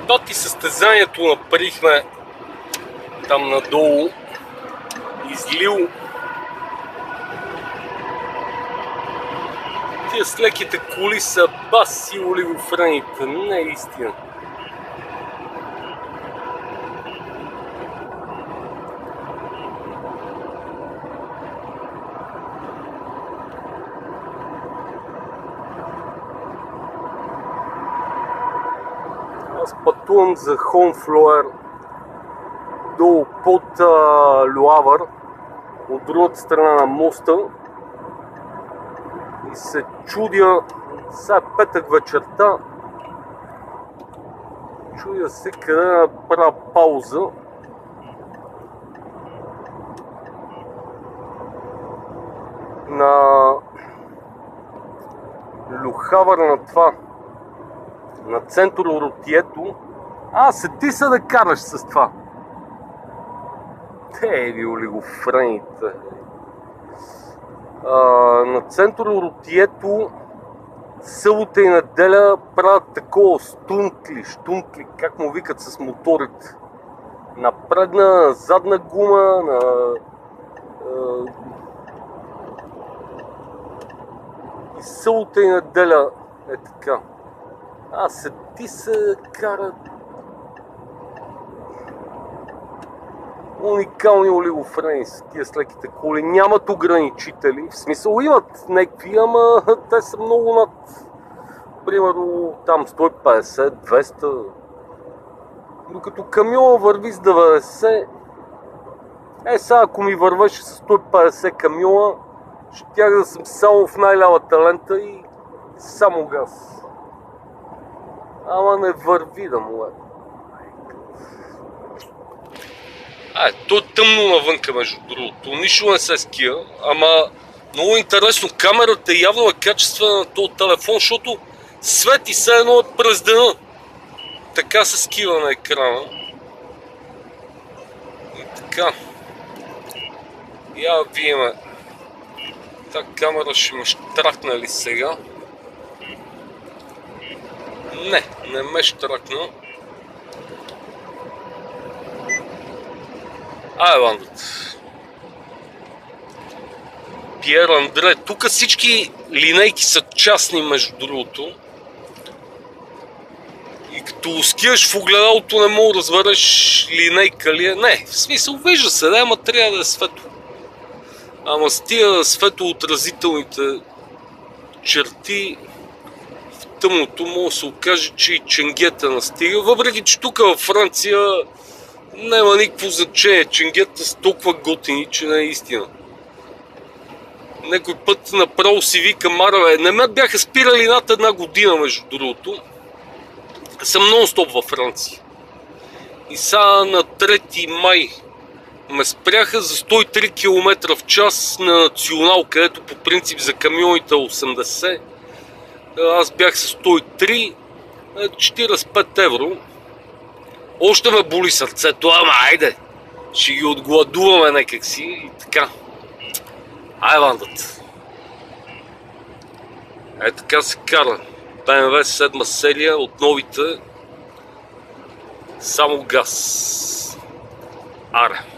бати състезанието направихме там надолу, излил. Тия с леките коли са баси олигофрените, не е истина. Аз пътувам за Honfleur долу под Люавър, от другата страна на моста, и се чудя, сега е петък вечерта, чудя се къде да направя пауза. На Люхавър, на това, на Центро Ротието. Ти са да караш с това. Те ви олигофрените. На Центро Ротието събота и неделя правят такова штунтли, как му викат с моторите. На предна, задна гума, на и събота и неделя е така. Ти се карат уникални олигофрени с тия с леките коли. Нямат ограничители, в смисъл имат някакви, ама те са много над, примерно там 150, 200. Докато камиона върви с 90, сега ако ми вървеше с 150 камиона, щях да съм само в най-лявата лента и само газ. Ама не върви да му е. То е тъмно навънка, между другото. Нищо не се ския, ама много интересно. Камерата явно е качествена на този телефон, защото свети се едно през деня. Така се скива на екрана. И така. Я видим. Та камера ще ме щракне ли сега? Не ме щракна. Вандът. Пиер Андре. Тук всички линейки са частни, между другото. И като скиеш в огледалото, не мога да разбереш линейка ли е. Не, в смисъл вижда се, ама трябва да е светло. Ама с тия светоотразителните черти в тъмното може да се окаже, че и ченгета настига. Въпреки че тук във Франция няма никакво значение. Ченгета са толкова готини, че не е истина. Некой път направо си вика Мараве. Не ме бяха спирали над една година, между другото. Съм нон-стоп във Франция. И сега на 3 май ме спряха за 103 км в час на национал, където по принцип за камионите 80. Аз бях с 103, 45 евро. Още ме боли сърцето, ама айде, ще ги отгладуваме някак си и така. Вандът. Така се кара. BMW 7 серия от новите. Само газ. Аре.